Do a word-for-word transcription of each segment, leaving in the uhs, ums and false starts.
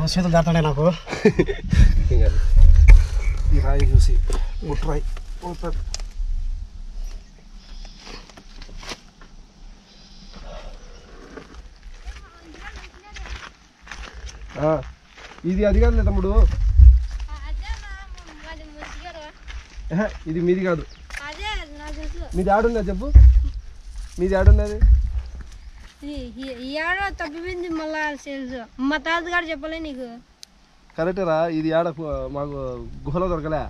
చేతులు దాటాడే నాకు ఈ రాయి చూసి రాయి ఇది అది కాదులే తమ్ముడు, ఇది మీది కాదు. మీది ఆడున్నది చెప్పు, మీది ఆడున్నది తప్పిపోయింది మళ్ళా తెలుసు. మా తాతగారు చెప్పలే నీకు. కరెక్టే రా, ఇది ఆడ మాకు గుహలో దొరకలే.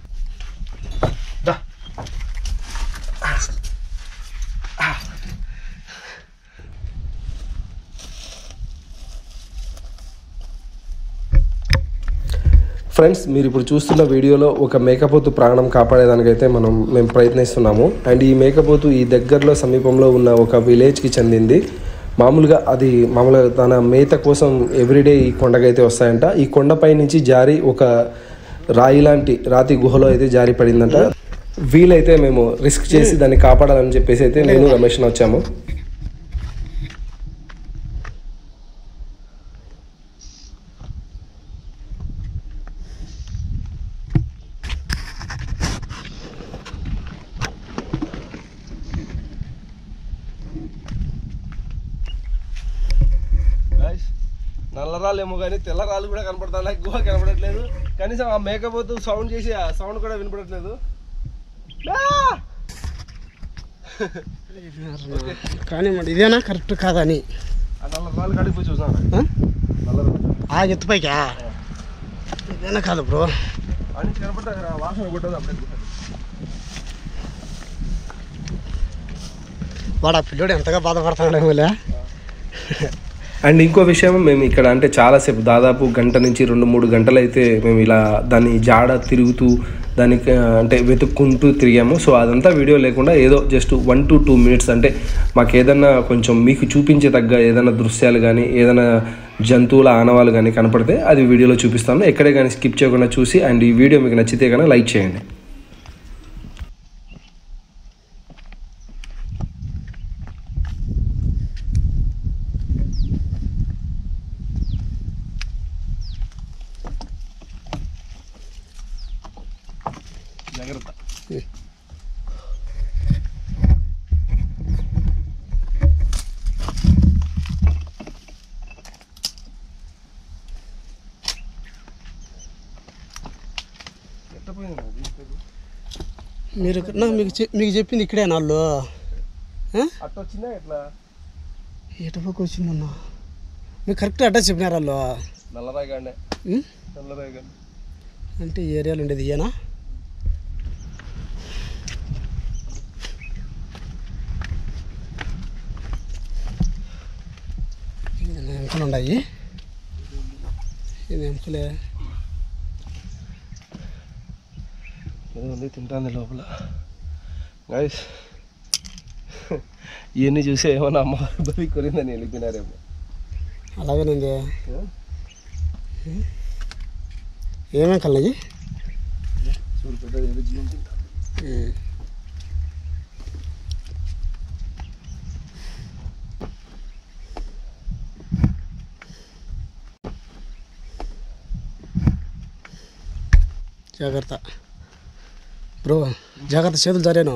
ఫ్రెండ్స్, మీరు ఇప్పుడు చూస్తున్న వీడియోలో ఒక మేకపోతు ప్రాణం కాపాడేదానికైతే మనం మేము ప్రయత్నిస్తున్నాము. అండ్ ఈ మేకపోతు ఈ దగ్గరలో సమీపంలో ఉన్న ఒక విలేజ్కి చెందింది. మామూలుగా అది మామూలుగా తన మేత కోసం ఎవ్రీడే ఈ కొండకైతే వస్తాయంట. ఈ కొండపై నుంచి జారి ఒక రాయి లాంటి రాతి గుహలో అయితే జారి పడిందంట. వీలైతే మేము రిస్క్ చేసి దాన్ని కాపాడాలని చెప్పేసి అయితే నేను రమేష్ వచ్చాము. నల్లరాళ్ళు ఏమో కానీ తెల్లరాళ్ళు కూడా కనపడతా, గుహ కనపడట్లేదు. కనీసం ఆ మేకపోతు సౌండ్ చేసి ఆ సౌండ్ కూడా వినపడట్లేదు. కానీ మరి ఇదేనా కరెక్ట్ కాదని ఆ నల్లరాళ్ళు కాడికి పోయి చూసాను. ఆ ఎత్తుపైకా ఇదేనా కాదు బ్రో అని కనపడతా వాసన కొట్టదు అప్పుడే. వాడు ఆ పిల్లోడు ఎంతగా బాధపడతాడు మళ్ళీ. అండ్ ఇంకో విషయం, మేము ఇక్కడ అంటే చాలాసేపు దాదాపు గంట నుంచి రెండు మూడు గంటలు అయితే మేము ఇలా దాన్ని జాడ తిరుగుతూ దానికి అంటే వెతుక్కుంటూ తిరిగాము. సో అదంతా వీడియో లేకుండా ఏదో just one to two minutes అంటే మాకు ఏదన్నా కొంచెం మీకు చూపించే తగ్గ ఏదైనా దృశ్యాలు కానీ ఏదైనా జంతువుల ఆనవాళ్ళు కానీ కనపడితే అది వీడియోలో చూపిస్తాను. ఎక్కడే కానీ స్కిప్ చేయకుండా చూసి అండ్ ఈ వీడియో మీకు నచ్చితే కానీ లైక్ చేయండి. జాగ్రత్త. మీరు మీకు మీకు చెప్పింది ఇక్కడే నాళ్ళు అట్లా వచ్చిందా ఎట్లా ఎటుపక్క వచ్చిందన్నా? మీకు కరెక్ట్ అడ్రస్ చెప్పినారు వాళ్ళు. నల్లరాయగానే నల్లరాయగానే అంటే ఈ ఏరియాలో ఉండేది ఇయ్యనా? ఎంకలు ఉన్నాయి, ఇది ఎంకలే ఉంది తింటాంది లోపల. గైస్ ఇవన్నీ చూసి ఏమన్నా అమ్మ బలి కొరిందని వెళ్ళిపోయినారేమో. అలాగేనండి. ఏమేం కలయి చూడు పెద్దది ఏదో జీవం తింటా. జాగ్రత్త బ్రో, జాగ్రత్త, చేతులు జారేను.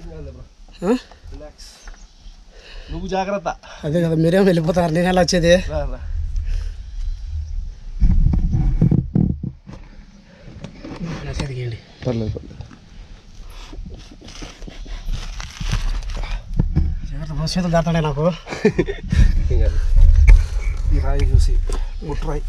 నువ్వు జాగ్రత్త. అదే కదా, మీరేమో వెళ్ళిపోతారు, నేను ఎలా వచ్చేది? చదివేయండి. పర్లేదు పర్లేదు. జాగ్రత్త బ్రో, చేతులు దాటాడే నాకు. ఈ రాయి చూసి రాయి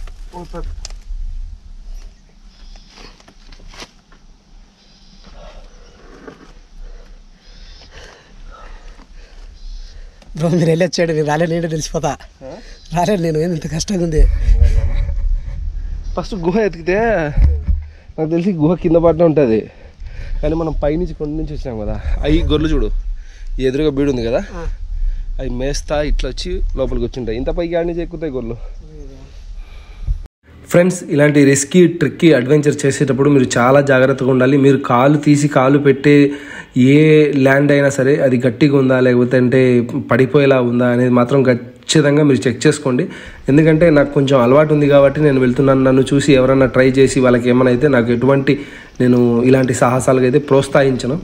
బ్రో, మీరు వెళ్ళి వచ్చాడు, నేను రాలేదు, నేను తెలిసిపోతా. రాలేదు నేను, ఏంది ఇంత కష్టంగా ఉంది. ఫస్ట్ గుహ ఎతికితే నాకు తెలిసి గుహ కింద పడిన ఉంటుంది, కానీ మనం పైనుంచి కొండ నుంచి వచ్చినాం కదా. అవి గొర్రెలు చూడు, ఎదురుగా బీడు ఉంది కదా, అవి మేస్తా ఇట్లా వచ్చి లోపలికి వచ్చి ఉంటాయి. ఇంత పైకి ఆడి నుంచి ఎక్కుతాయి గొర్రెలు. ఫ్రెండ్స్, ఇలాంటి రిస్కీ ట్రిక్కీ అడ్వెంచర్ చేసేటప్పుడు మీరు చాలా జాగ్రత్తగా ఉండాలి. మీరు కాలు తీసి కాలు పెట్టే ఏ ల్యాండ్ అయినా సరే అది గట్టిగా ఉందా లేకపోతే అంటే పడిపోయేలా ఉందా అనేది మాత్రం ఖచ్చితంగా మీరు చెక్ చేసుకోండి. ఎందుకంటే నాకు కొంచెం అలవాటు ఉంది కాబట్టి నేను వెళ్తున్నాను. నన్ను చూసి ఎవరన్నా ట్రై చేసి వాళ్ళకి ఏమైనా అయితే నాకు ఎటువంటి నేను ఇలాంటి సాహసాలకు అయితే ప్రోత్సహించను.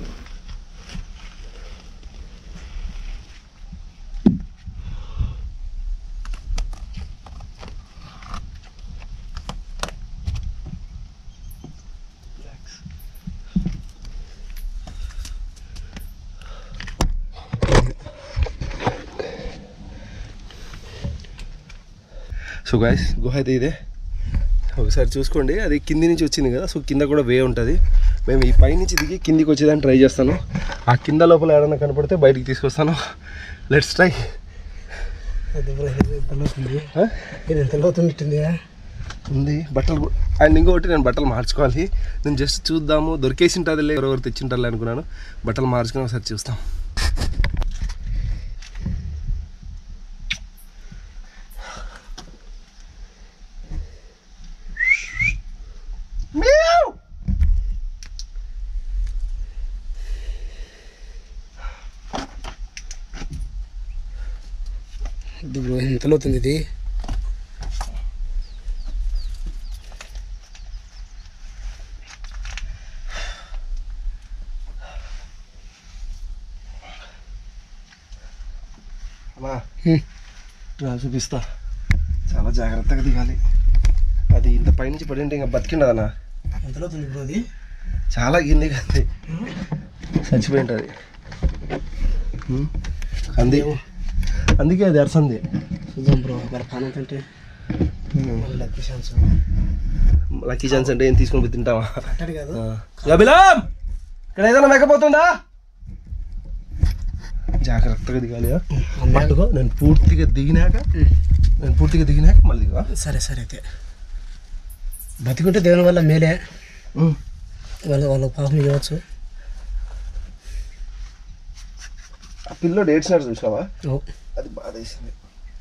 సో గైస్ గుహ అయితే ఇదే, ఒకసారి చూసుకోండి. అది కింది నుంచి వచ్చింది కదా, సో కింద కూడా వే ఉంటుంది. మేము ఈ పై నుంచి దిగి కిందికి వచ్చేదాన్ని ట్రై చేస్తాను. ఆ కింద లోపల ఏడన్నా కనపడితే బయటికి తీసుకొస్తాను. Let's try. ఉంది బట్టలు అండ్ ఇంకొకటి నేను బట్టలు మార్చుకోవాలి. నేను జస్ట్ చూద్దాము, దొరికేసి ఉంటుంది ఎవరెవరు తెచ్చింటారు అనుకున్నాను. బట్టలు మార్చుకుని ఒకసారి చూస్తాం. ఎంతలో అవుతుంది ఇది? అమ్మా చూపిస్తా, చాలా జాగ్రత్తగా దిగాలి. అది ఇంత పైనుంచి పడి ఉంటే ఇంకా బతికిండదన్నా. ఎంతలో అవుతుంది బ్రో అది? చాలా గిన్నె కదా, చచ్చిపోయి ఉంటుంది. అంది అందుకే అది అరసంది. చూద్దాం బ్రో, మరి పానం కంటే లక్కీ ఛాన్స్. లక్కీ ఛాన్స్ అంటే ఏం తీసుకొని పోయి తింటావా? కట్టడి కాదు. అభిలామ్, ఇక్కడ ఏదైనా మెక్కపోతుందా? జాగ్రత్తగా దిగాలి. పట్టుకో, నేను పూర్తిగా దిగినాక నేను పూర్తిగా దిగినాక మళ్ళీ దిగా. సరే సరే అయితే బతికుంటే దేవుని వల్ల మేలే, వాళ్ళ వాళ్ళ పాపం ఇవ్వచ్చు. ఆ పిల్లోడు ఏడ్చినాడు చూసినావా? అది బాధ వేసింది.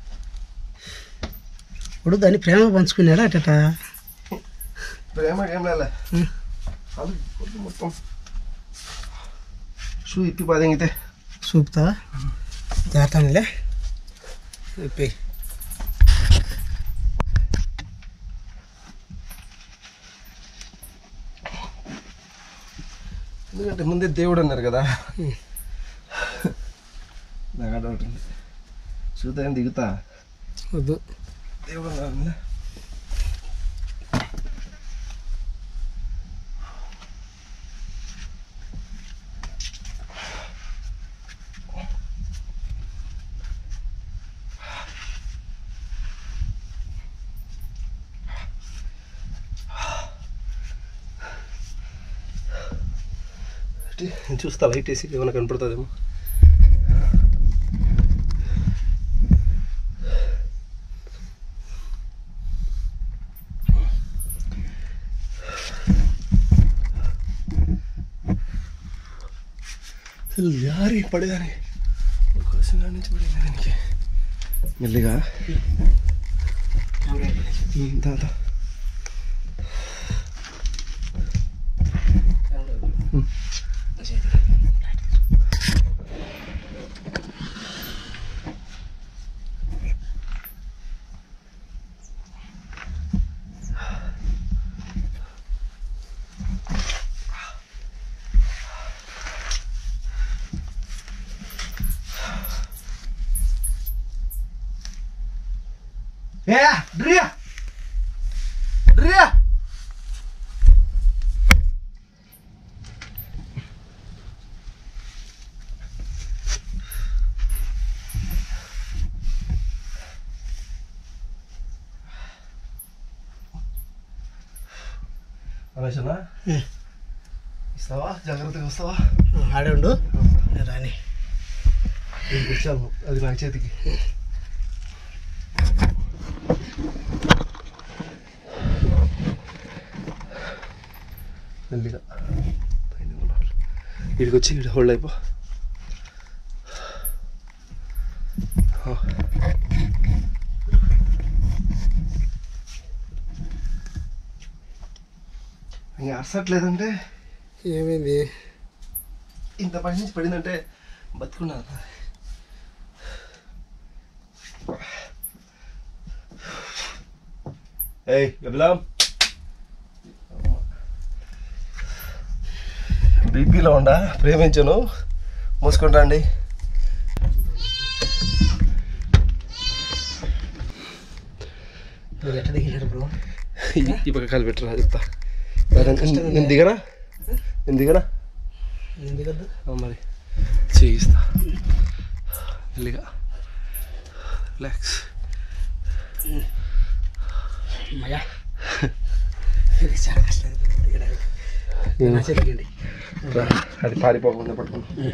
ఇప్పుడు దాన్ని ప్రేమ పంచుకున్నాడా అట? ప్రేమ ఏం లేలే, మొత్తం షూ ఇప్పి పదింగితే చూపుతావా? జాగ్రత్తలే ఇప్పి. ఎందుకంటే ముందే దేవుడు అన్నారు కదా, నాకు డౌట్ ఉంది. చూద్దా ఏం దిగుతా వద్దు, దేవుడు అన్నారు. చూస్తా లైట్ వేసి ఏమైనా కనపడుతుందేమో. అసలు యారి పడేదానికి ఒకసారి నుంచి పడేదానికి మెల్లిగా దాదా ఏ డ్రియా డ్రియా రమేషనా ఇస్తావా? జాగ్రత్తగా వస్తావా? ఆడే ఉండు రాని. కూర్చాము అది నా చేతికి. మెల్లిగా వీడికి వచ్చి వీడు హోల్డ్ అయిపో. ఇంకా అరసట్లేదంటే ఏమైంది? ఇంత పై నుంచి పడిందంటే బతుకున్నా. ఏయ్ విప్లవం బీపీలో ఉండా ప్రేమించను మూసుకుంటా అండి. ఎట్లా దిగినారు బ్రో? ఈ పక్క కాలు పెట్టరా చెప్తా. నేను దిగనా నేను దిగనా నేను దిగద్దు మరి చేయిస్తా మెల్లిగా రిలాక్స్. అమ్మయ్యా ఇది చాలా కష్టం దిగడానికి. నా చేతికి దిగండి. అది పారిపోకుండా పట్టుకున్నా.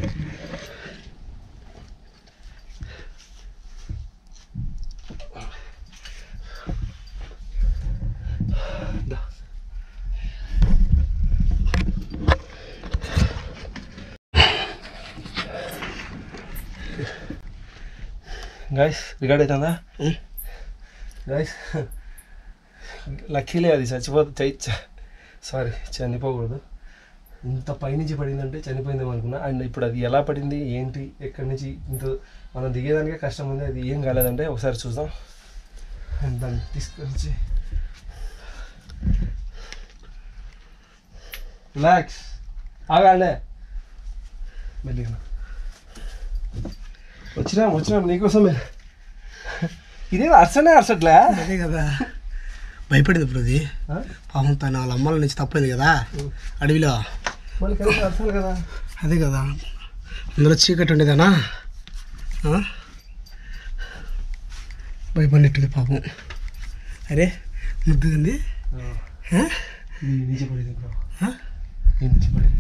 గాయస్ రికార్డ్ అవుతుందా గాయస్? లక్కీలే అది చచ్చిపోతే చైచ్చ సారీ చనిపోకూడదు. ఇంత పైనుంచి పడిందంటే చనిపోయిందేమో అనుకున్నా. అండ్ ఇప్పుడు అది ఎలా పడింది ఏంటి ఎక్కడి నుంచి ఇంత మనం దిగేదానికే కష్టం ఉంది. అది ఏం కాలేదంటే ఒకసారి చూద్దాం. అండ్ దాన్ని తీసుకొచ్చి రిలాక్స్ ఆగాండే మెల్లిగా వచ్చినాం వచ్చినాం నీకోసమే. ఇదే అరసనే అరసట్లే. అదే కదా భయపడింది ఇప్పుడు అది. పాపం తన వాళ్ళ అమ్మల నుంచి తప్పలేదు కదా అడవిలో. మళ్ళీ కలిసి అరసాలి కదా. అదే కదా అందులో చీకటి ఉండేదానా భయపడినట్టుంది పాపం. అరే ముద్దుంది నీచే పడింది బ్రో. నీచే పడింది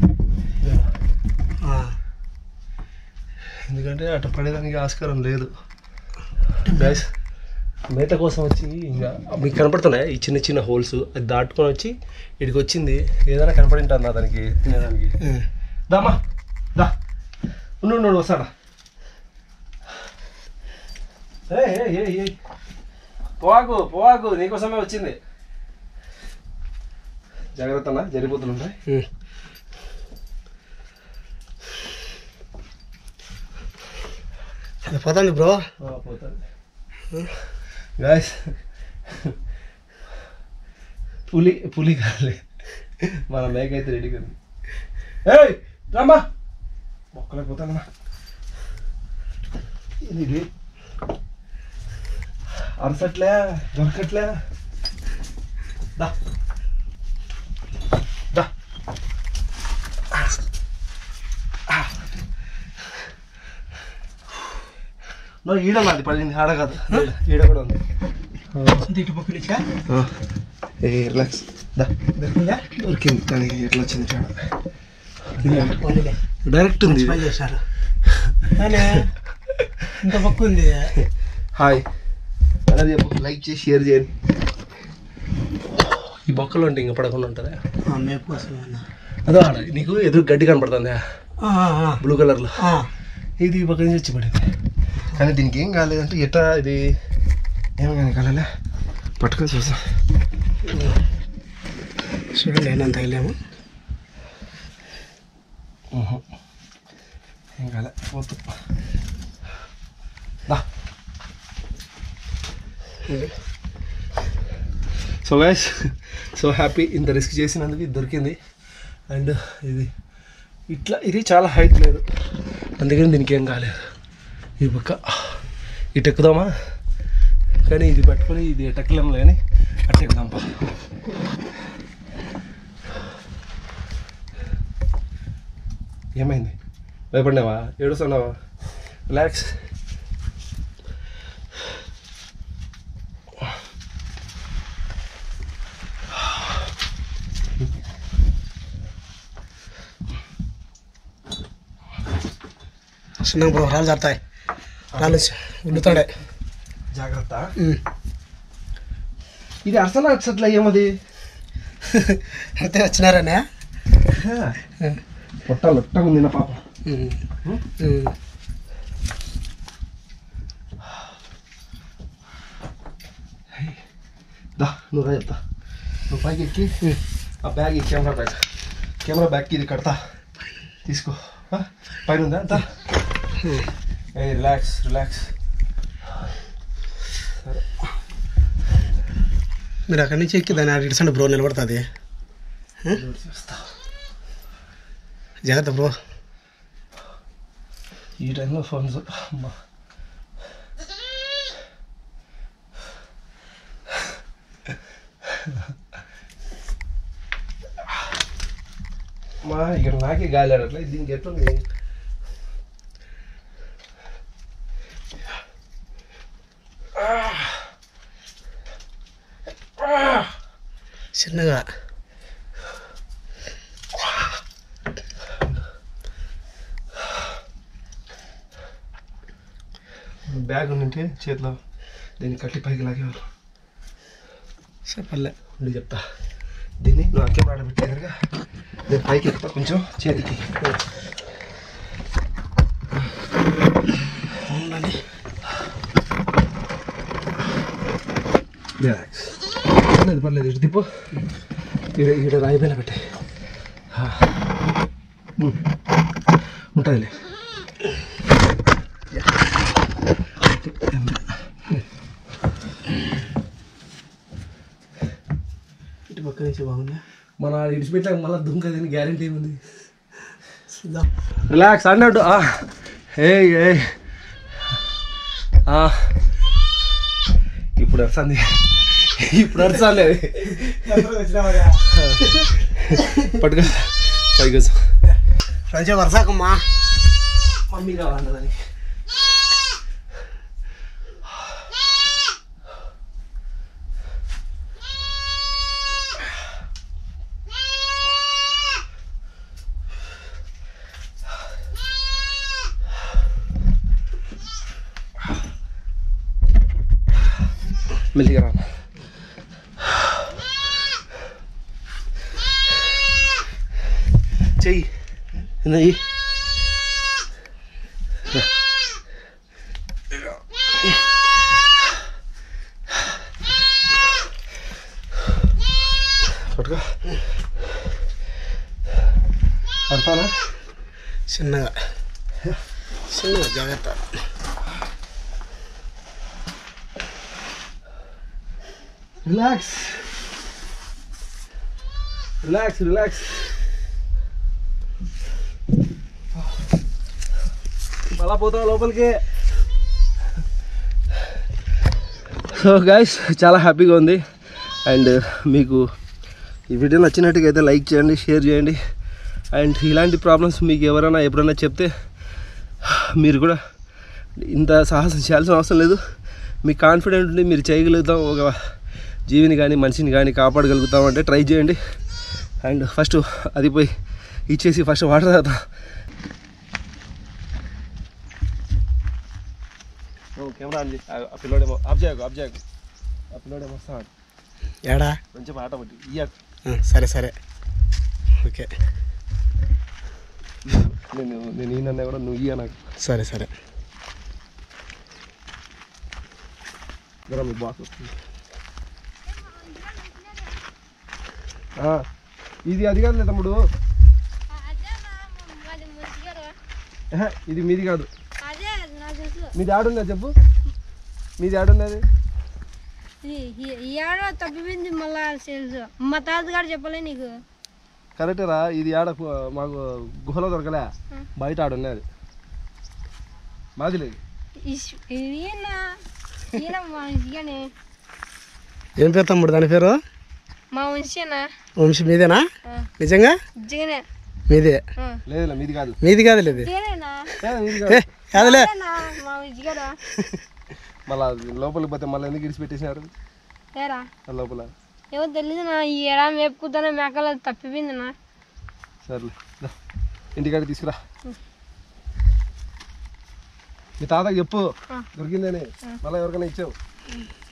ఎందుకంటే అటు పడేదానికి ఆస్కారం లేదు. గైస్ మేత కోసం వచ్చి ఇంకా మీకు కనపడుతున్నాయి ఈ చిన్న చిన్న హోల్స్. అది దాటుకొని వచ్చి ఇక్కడికి వచ్చింది. ఏదైనా కనపడి ఉంటాను దానికి తినేదానికి. దామా దా ఉండు ఉండు వస్తాడా. ఏ పోవాకు పోవాకు నీకోసమే వచ్చింది. జాగ్రత్త అన్న జరిపోతుంటాయి. అది పోతుంది బ్రో పోతుంది. గాయస్ పులి పులి కాలే మన మేక అయితే రెడీగా ఉంది. ఏయ్ రామ్మా మొక్కలేకపోతానమ్మా. ఇది అరసట్లే దొరకట్లే. దా దా నో ఈడ నాది పడింది ఆడ కాదు ఈడ కూడా ఉంది. ఇటు పక్క నుంచా ఏ రిలాక్స్ దా దొరికిందా? దొరికింది కానీ ఎట్లా వచ్చింది చాడ పోనీలే. డైరెక్ట్ ఉంది. పని చేశారు కానీ ఇంత పక్క ఉంది. హాయ్ అలాగే లైక్ చేసి షేర్ చేయండి. ఈ బొక్కలు ఉంటే ఇంకా పడకుండా ఉంటుందా? మేపు కోసం అదో ఆడ నీకు ఎదురు గడ్డి కనపడుతుంది బ్లూ కలర్లో. ఇది ఈ పక్క నుంచి వచ్చి పడింది కానీ దీనికి ఏం కాలేదంటే ఎట్లా ఇది ఏమి కానీ కాలే పట్టుకొని చూసాం. చూడండి ఏమైనా తగిలేము. ఏం కాలే పోతు సో గైస్ సో హ్యాపీ ఇంత రిస్క్ చేసినందుకు ఇది దొరికింది. అండ్ ఇది ఇట్లా ఇది చాలా హైట్ లేదు అందుకని దీనికి ఏం కాలేదు. ఈ పక్క ఇటు ఎక్కుదామా కానీ ఇది పట్టుకొని ఇది ఎట్టెక్కలేం లేని అట్ట ఎక్కుదాం. ఏమైంది భయపడినావా ఏడుస్తున్నావా? రిలాక్స్. చిన్న బ్రో రాళ్ళు జరుగుతాయి రాళ్ళు ఉండుతాడే జాగ్రత్త. ఇది అర్సన అట్లా ఏమది అయితే వచ్చినారనే పొట్ట లొట్టగా ఉంది నా పాప. దా నువ్వు రా చెప్తా. నువ్వు పైకి ఎక్కి ఆ బ్యాగ్ ఈ కెమెరా బ్యాగ్ కెమెరా బ్యాగ్కి ఇది కడతా తీసుకో. పైన ఉందా దా. ఏ రిలాక్స్ రిలాక్స్. సరే మీరు అక్కడి నుంచి ఎక్కి దాన్ని ఇడిసండి బ్రో, నిలబడుతుంది. జాగ్రత్త బ్రో. ఈ టైంలో ఫోన్స్ అమ్మా. మా ఇక్కడ నాకే గాలి ఆడట్లే, దీనికి ఎట్లుంది? చిన్నగా బ్యాగ్ ఉంటే చేతిలో దీన్ని కట్టి పైకి లాగేవారు. చెప్పలే ఉండి చెప్తా. దీన్ని నువ్వు అక్కే ఆడబెట్టేదరుగా నేను పైకి ఎక్కుతా కొంచెం చేతికి. పర్లేదు పర్లేదు, ఇటు తిప్పు. ఇక్కడ ఇక్కడ రాయి పైన పెట్టే ఉంటుందిలే. ఇటు పక్క నుంచి బాగుందా? మన ఇడిచిపెట్టాక మళ్ళీ దుంకదని గ్యారంటీ ఏముంది? చూద్దాం. రిలాక్స్ అన్నట్టు. ఏ ఏ ఇప్పుడు వస్తుంది, ఇప్పుడు వస్తుంది. పట్టుకో పైకి వచ్చా. రంజా వరసాకమ్మా, మమ్మీ కావాలంట దానికి. మెల్లిగా రా. చెయ్యి చెయ్యి. పట్టుకో. పడతానా? చిన్నగా చిన్నగా జాగ్రత్త. Relax relax relax. మళ్ళా పోతాం లోపలికి. సో గైస్, చాలా హ్యాపీగా ఉంది. అండ్ మీకు ఈ వీడియో నచ్చినట్టుగా అయితే లైక్ చేయండి, షేర్ చేయండి. అండ్ ఇలాంటి ప్రాబ్లమ్స్ మీకు ఎవరైనా ఎప్పుడైనా చెప్తే మీరు కూడా ఇంత సాహసం చేయాల్సిన అవసరం లేదు. మీకు కాన్ఫిడెంట్ ఉండి మీరు చేయగలుగుతాం, ఒక జీవిని కానీ మనిషిని కానీ కాపాడగలుగుతాం అంటే ట్రై చేయండి. అండ్ ఫస్ట్ అది పోయి ఇచ్చేసి ఫస్ట్ వాటర్ తాగుతాం. కెమెరా అండి. ఆ పిల్లోడేమో ఆఫ్ చేయకు ఆఫ్ చేయకు ఆ పిల్లోడేమో వస్తాడు. ఏడా కొంచెం ఆట పట్టి ఇయ్యాక. సరే సరే ఓకే. నేను నేను ఈయన కూడా నువ్వు ఇయ్య నాకు. సరే సరే. మీ బాస్ వస్తుంది. ఇది అది కాదులే తమ్ముడు, ఇది మీది కాదు. మీది ఆడున్నది చెప్పు, మీది ఆడున్నది. తప్పిపోయింది మళ్ళా తెలుసు. మా తాతగారు చెప్పలే నీకు. కరెక్టేరా, ఇది ఆడ మాకు గుహలో దొరకలే, బయట ఆడున్నది. మాది లేదు. ఏం పేరు తమ్ముడు దాని పేరు? మా వంశీనా. వంశీ మీదేనా? నిజంగా మీదే? లేదు మీది కాదు. మీది కాదు లేదు కాదులే. మళ్ళా లోపలికి పోతే మళ్ళీ ఎందుకు ఇడిచి పెట్టేసినారు లోపల? ఏమో తెలీదు నా. ఈ ఎడా మేపుకుతానే మేకల తప్పిపోయిందినా. సర్లే ఇంటికాడ తీసుకురా. మీ తాతకి చెప్పు దొరికిందని, మళ్ళీ ఎవరికైనా ఇచ్చావు.